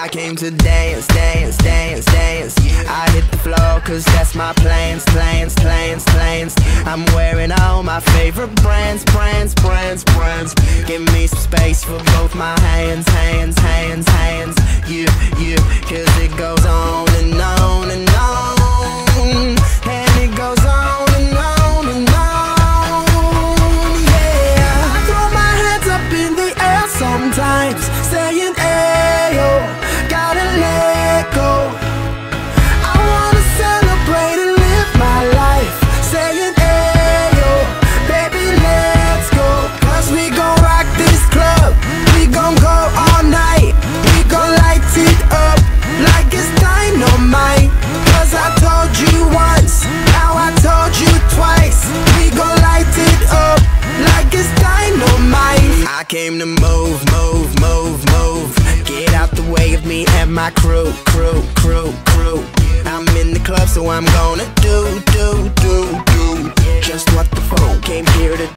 I came to dance, dance, dance, dance. I hit the floor cause that's my plans, plans, plans, plans. I'm wearing all my favorite brands, brands, brands, brands. Give me some space for both my hands, hands, hands, hands. You, cause it goes on and on and on. And it goes on and on and on. Yeah, I throw my hands up in the air sometimes, saying ayo, gotta let go. I wanna celebrate and live my life, saying ayo, baby let's go. Cause we gon' rock this club, we gon' go all night. We gon' light it up like it's dynamite. Cause I told you once, now I told you twice. We gon' light it up like it's dynamite. I came to move, move, move, move. Get out the way of me and my crew, crew, crew, crew. I'm in the club so I'm gonna do just what the phone came here to